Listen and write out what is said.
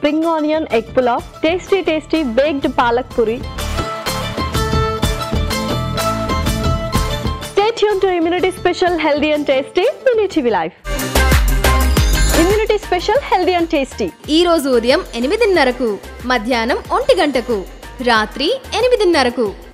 spring onion egg pulao, tasty baked palak puri. Stay tuned to Immunity Special Healthy and Tasty in ETV Life. Immunity Special Healthy and Tasty. ఈ రోజు ఉదయం 8:30కు, మధ్యాహ్నం 1 గంటకు, రాత్రి 8:30కు.